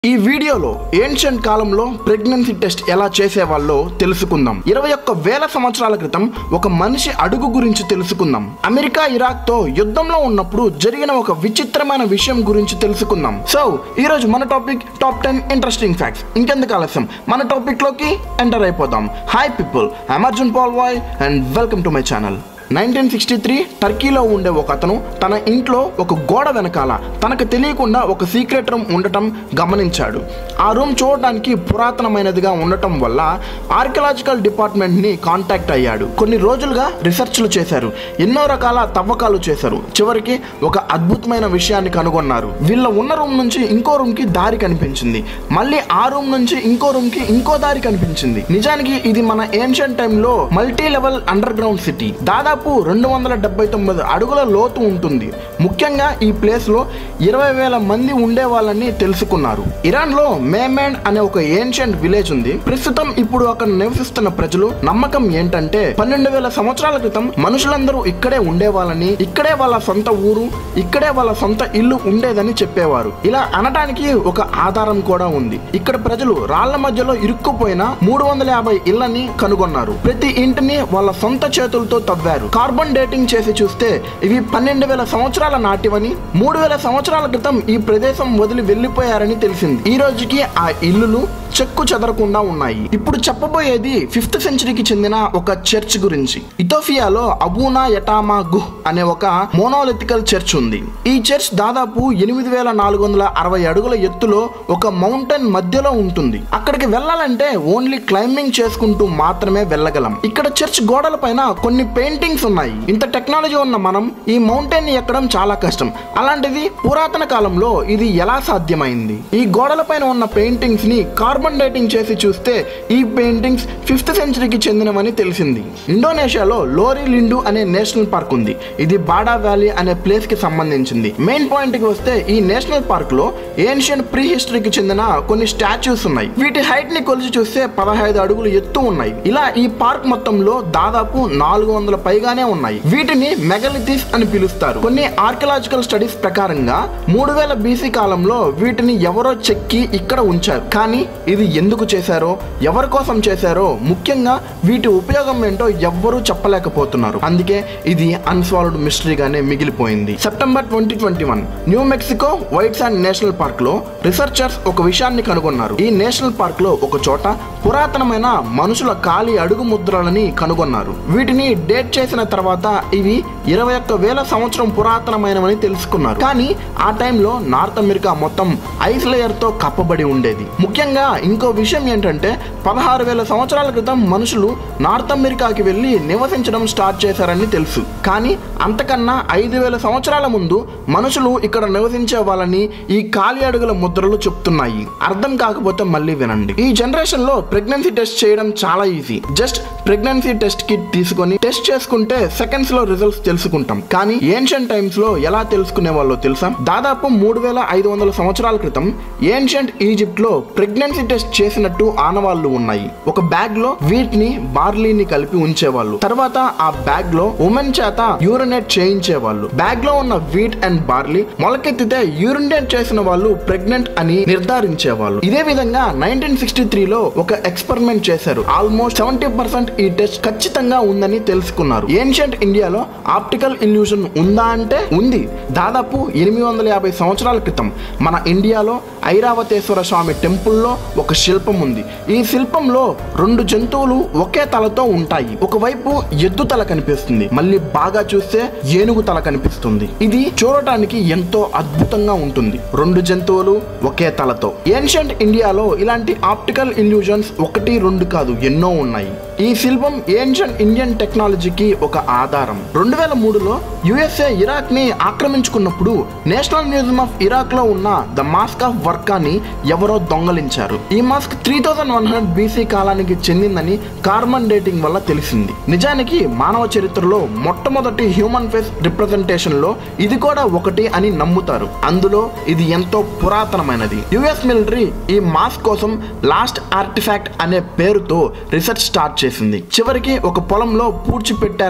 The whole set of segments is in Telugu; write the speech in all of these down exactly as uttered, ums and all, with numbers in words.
ఈ వీడియోలో ఏన్షియంట్ కాలంలో ప్రెగ్నెన్సీ టెస్ట్ ఎలా చేసేవాళ్ళో తెలుసుకుందాం. ఇరవై ఒక్క వేల సంవత్సరాల క్రితం ఒక మనిషి అడుగు గురించి తెలుసుకుందాం. అమెరికా ఇరాక్ తో యుద్ధంలో ఉన్నప్పుడు జరిగిన ఒక విచిత్రమైన విషయం గురించి తెలుసుకుందాం. సో ఈ రోజు మన topic top ten interesting facts. ఇంకెందుకు ఆలస్యం, మన టాపిక్ లోకి ఎంటర్ అయిపోదాం. Hi people, I'm Arjun Pal Y and welcome to my channel. Nineteen sixty three టర్కీలో ఉండే ఒక అతను తన ఇంట్లో ఒక గోడ వెనకాల తనకు తెలియకుండా ఒక సీక్రెట్ రూమ్ ఉండటం గమనించాడు. ఆ రూమ్ చూడటానికి పురాతనమైనదిగా ఉండటం వల్ల ఆర్కియలాజికల్ డిపార్ట్మెంట్ని కాంటాక్ట్ అయ్యాడు. కొన్ని రోజులుగా రీసెర్చ్లు చేశారు, ఎన్నో రకాల తవ్వకాలు చేశారు. చివరికి ఒక అద్భుతమైన విషయాన్ని కనుగొన్నారు. వీళ్ళ ఉన్న రూమ్ నుంచి ఇంకో రూమ్కి దారి కనిపించింది. మళ్ళీ ఆ రూమ్ నుంచి ఇంకో రూమ్కి ఇంకో దారి కనిపించింది. నిజానికి ఇది మన ఏన్షియంట్ టైంలో multi level underground city. దాదాపు రెండు వందల డెబ్బై తొమ్మిది అడుగుల లోతు ఉంటుంది. ముఖ్యంగా ఈ ప్లేస్ లో ఇరవై వేల మంది ఉండే వాళ్ళని తెలుసుకున్నారు. ఇరాన్ లో మేమెండ్ అనే ఒక ఏన్షియంట్ విలేజ్ ఉంది. ప్రస్తుతం ఇప్పుడు అక్కడ నివసిస్తున్న ప్రజలు నమ్మకం ఏంటంటే పన్నెండు వేల సంవత్సరాల క్రితం మనుషులందరూ ఇక్కడే ఉండేవాళ్ళని, ఇక్కడే వాళ్ళ సొంత ఊరు, ఇక్కడే వాళ్ళ సొంత ఇల్లు ఉండేదని చెప్పేవారు. ఇలా అనడానికి ఒక ఆధారం కూడా ఉంది. ఇక్కడ ప్రజలు రాళ్ల మధ్యలో ఇరుక్కుపోయిన మూడు వందల యాభై ఇళ్లని కనుగొన్నారు. ప్రతి ఇంటిని వాళ్ళ సొంత చేతులతో తవ్వారు. కార్బన్ డేటింగ్ చేసి చూస్తే ఇవి పన్నెండు వేల సంవత్సరాల నాటివని, మూడు వేల సంవత్సరాల క్రితం ఈ ప్రదేశం వదిలి వెళ్లిపోయారని తెలిసింది. ఈ రోజుకి ఆ ఇల్లులు చెక్కు చెదరకుండా ఉన్నాయి. ఇప్పుడు చెప్పబోయేది ఫిఫ్త్ సెంచరీకి చెందిన ఒక చర్చ్ గురించి. ఇథోపియాలో అబూనా యటామా గుహ్ అనే ఒక మోనోలిథికల్ చర్చ్ ఉంది. ఈ చర్చ్ దాదాపు ఎనిమిది వేల నాలుగు వందల అరవై అడుగుల ఎత్తులో ఒక మౌంటైన్ మధ్యలో ఉంటుంది. అక్కడికి వెళ్ళాలంటే ఓన్లీ క్లైంబింగ్ చేసుకుంటూ మాత్రమే వెళ్ళగలం. ఇక్కడ చర్చ్ గోడల పైన కొన్ని పెయింటింగ్స్ ఉన్నాయి. ఇంత టెక్నాలజీ ఉన్న మనం ఈ మౌంటైన్ ని ఎక్కడం చాలా కష్టం. అలాంటిది పురాతన కాలంలో ఇది ఎలా సాధ్యమైంది? ఈ గోడల పైన ఉన్న పెయింటింగ్స్ ని కార్బన్ డేటింగ్ చేసి చూస్తే ఈ పెయింటింగ్స్ ఫిఫ్త్ సెంచరీకి చెందినవని తెలిసింది. ఇండోనేషియాలో లోరి లిండు అనే నేషనల్ పార్క్ ఉంది. ఇది బాడా వ్యాలీ అనే ప్లేస్ కి సంబంధించింది. మెయిన్ పాయింట్ కి వస్తే ఈ నేషనల్ పార్క్ లో ఏన్షియంట్ ప్రీ హిస్టరీకి చెందిన కొన్ని స్టాచ్యూస్ ఉన్నాయి. వీటి హైట్ ని కొలిచి చూస్తే పదహైదు అడుగులు ఎత్తు ఉన్నాయి. ఇలా ఈ పార్క్ మొత్తంలో దాదాపు నాలుగు వందల పైగానే ఉన్నాయి. వీటిని మెగాలిథిస్ అని పిలుస్తారు. కొన్ని ఆర్కియలాజికల్ స్టడీస్ ప్రకారంగా మూడు వేల బీసీ కాలంలో వీటిని ఎవరో చెక్కి ఇక్కడ ఉంచారు. కానీ ఇది ఎందుకు చేశారో, ఎవరి కోసం చేశారో, ముఖ్యంగా వీటి ఉపయోగం ఏంటో ఎవ్వరూ చెప్పలేకపోతున్నారు. అందుకే ఇది అన్సాల్వ్డ్ మిస్టరీగానే మిగిలిపోయింది. September twenty twenty one New Mexico White Sand National park లో రీసెర్చర్స్ ఒక విషయాన్ని కనుగొన్నారు. ఈ నేషనల్ పార్క్ లో ఒక చోట పురాతనమైన మనుషుల ఖాళీ అడుగు ముద్రలని కనుగొన్నారు. వీటిని డేట్ చేసిన తర్వాత ఇవి ఇరవై ఒక్క వేల సంవత్సరం పురాతనమైనవని తెలుసుకున్నారు. కానీ ఆ టైంలో నార్త్ అమెరికా మొత్తం ఐస్ లేయర్ తో కప్పబడి ఉండేది. ముఖ్యంగా ఇంకో విషయం ఏంటంటే పదహారు వేల సంవత్సరాల క్రితం మనుషులు నార్త్ అమెరికాకి వెళ్ళి నివసించడం స్టార్ట్ చేశారని తెలుసు. కానీ అంతకన్నా ఐదు వేల సంవత్సరాల ముందు మనుషులు ఇక్కడ నివసించే వాళ్ళని ఈ ఖాళీ అడుగుల ముద్రలు చెప్తున్నాయి. అర్థం కాకపోతే మళ్ళీ వినండి. ఈ జనరేషన్ లో ప్రెగ్నెన్సీ టెస్ట్ చేయడం చాలా easy. Just pregnancy test kit తీసుకొని టెస్ట్ చేసుకుంటే సెకండ్స్ లో రిజల్ట్స్ తెలుసుకుంటాం. కానీ ఏన్షియంట్ టైమ్స్ లో ఎలా తెలుసుకునే వాళ్ళో తెలుసా? దాదాపు మూడు వేల ఐదు వందల సంవత్సరాల క్రితం ఏన్షియంట్ ఈజిప్ట్ లో ప్రెగ్నెన్సీ టెస్ట్ చేసినట్టు ఆనవాళ్లు ఉన్నాయి. ఒక బ్యాగ్ లో వీటిని బార్లీని కలిపి ఉంచేవాళ్ళు. తర్వాత ఆ బ్యాగ్ లో ఉమెన్ చేత యూరినేట్ చేయించేవాళ్ళు. బ్యాగ్ లో ఉన్న వీట్ అండ్ బార్లీ మొలకెత్తితే యూరినేట్ చేసిన వాళ్ళు ప్రెగ్నెంట్ అని నిర్ధారించేవాళ్ళు. ఇదే విధంగా నైన్టీన్ సిక్స్టీ త్రీ లో ఒక ఎక్స్పెరిమెంట్ చేశారు. ఆల్మోస్ట్ సెవెంటీ పర్సెంట్ ఈ టెస్ట్ ఖచ్చితంగా ఉందని తెలుసుకున్నారు. ఏన్షియంట్ ఇండియాలో ఆప్టికల్ ఇల్యూషన్ ఉందా అంటే ఉంది. దాదాపు ఎనిమిది వందల యాభై సంవత్సరాల క్రితం మన ఇండియాలో ఐరావతేశ్వర స్వామి టెంపుల్లో ఒక శిల్పం ఉంది. ఈ శిల్పంలో రెండు జంతువులు ఒకే తలతో ఉంటాయి. ఒకవైపు ఎద్దు తల కనిపిస్తుంది, మళ్ళీ బాగా చూస్తే ఏనుగు తల కనిపిస్తుంది. ఇది చూడటానికి ఎంతో అద్భుతంగా ఉంటుంది. రెండు జంతువులు ఒకే తలతో. ఏన్షియంట్ ఇండియాలో ఇలాంటి ఆప్టికల్ ఇల్యూజన్స్ ఒకటి రెండు కాదు, ఎన్నో ఉన్నాయి. ఈ శిల్పం ఏన్షియంట్ ఇండియన్ టెక్నాలజీకి ఒక ఆధారం. రెండు వేల మూడులో యుఎస్ఏ ఇరాక్ ని ఆక్రమించుకున్నప్పుడు నేషనల్ మ్యూజియం ఆఫ్ ఇరాక్ లో ఉన్న ద మాస్క్ ఆఫ్ వర్కాని ఎవరో దొంగలించారు. ఈ mask three thousand one hundred BC కాలానికి చెందిందని కార్బన్ డేటింగ్ వల్ల తెలిసింది. నిజానికి మానవ చరిత్రలో మొట్టమొదటి హ్యూమన్ ఫేస్ రిప్రజెంటేషన్ లో ఇది కూడా ఒకటి అని నమ్ముతారు. అందులో ఇది ఎంతో పురాతనమైనది. యుఎస్ మిలిటరీ ఈ మాస్క్ కోసం లాస్ట్ ఆర్టిఫాక్ట్ అనే పేరుతో రీసెర్చ్ స్టార్ట్ చేసింది. చివరికి ఒక పొలంలో పూడ్చిపెట్టారని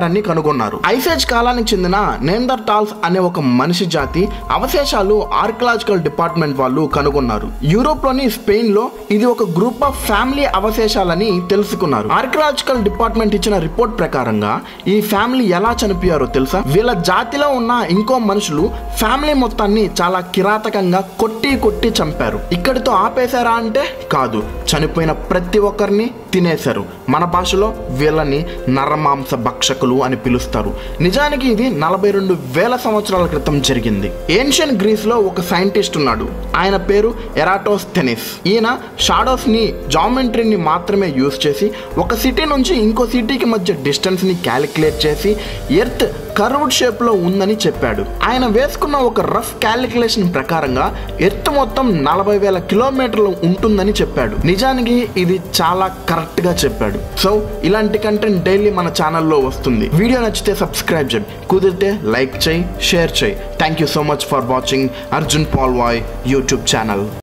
చంపారని కనుగొన్నారు. ఐసేజ్ కాలానికి చెందిన నేండర్టాల్స్ అనే ఒక మనిషి జాతి అవశేషాలు ఆర్కియలాజికల్ డిపార్ట్మెంట్ వాళ్ళు కనుగొన్నారు. యూరోప్ లోని స్పెయిన్ లో ఇది ఒక గ్రూప్ ఆఫ్ ఫ్యామిలీ అవశేషాలని తెలుసుకున్నారు. ఆర్కియలాజికల్ డిపార్ట్మెంట్ ఇచ్చిన రిపోర్ట్ ప్రకారంగా ఈ ఫ్యామిలీ ఎలా చనిపోయారో తెలుసా? వీళ్ళ జాతిలో ఉన్న ఇంకో మనుషులు ఫ్యామిలీ మొత్తాన్ని చాలా కిరాతకంగా కొట్టి కొట్టి చంపారు. ఇక్కడితో ఆపేశారా అంటే కాదు, చనిపోయిన ప్రతి ఒక్కరిని తినేశారు. మన భాషలో వీళ్ళని నరమాంస భక్షకులు అని పిలుస్తారు. నిజానికి ఇది నలభై రెండు వేల సంవత్సరాల క్రితం జరిగింది. ఏన్షియన్ గ్రీస్ లో ఒక సైంటిస్ట్ ఉన్నాడు. ఆయన పేరు ఎరాటోస్థెనిస్. ఈయన షాడోస్ ని జామెట్రీని మాత్రమే యూజ్ చేసి ఒక సిటీ నుంచి ఇంకో సిటీకి మధ్య డిస్టెన్స్ ని క్యాలిక్యులేట్ చేసి ఎర్త్ కర్వ్డ్ షేప్ లో ఉందని చెప్పాడు. ఆయన వేసుకున్న ఒక రఫ్ క్యాలిక్యులేషన్ ప్రకారంగా ఎర్త్ మొత్తం నలభై వేల కిలోమీటర్లు ఉంటుందని చెప్పాడు. నిజానికి ఇది చాలా కరెక్ట్ గా చెప్పాడు. సో ఇలాంటి కంటెంట్ డైలీ మన ఛానల్లో వస్తుంది. వీడియో నచ్చితే సబ్స్క్రైబ్ చేయి, కుదిరితే లైక్ చేయి, షేర్ చేయి. Thank you so much for watching Arjun Pal Y YouTube channel.